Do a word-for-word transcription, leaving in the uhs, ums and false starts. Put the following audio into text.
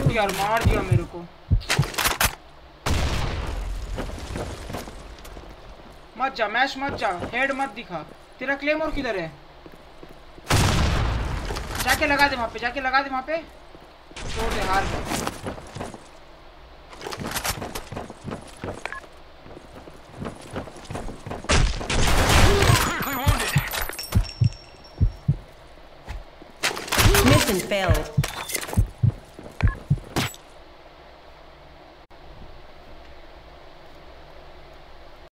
यार मार दिया मेरे को। मत जा मैश मत जा, हेड मत दिखा। तेरा क्लेमोर किधर है? जाके लगा दे वहां पे, जाके लगा दे वहां पे। छोड़ दे हार गए। Mission failed.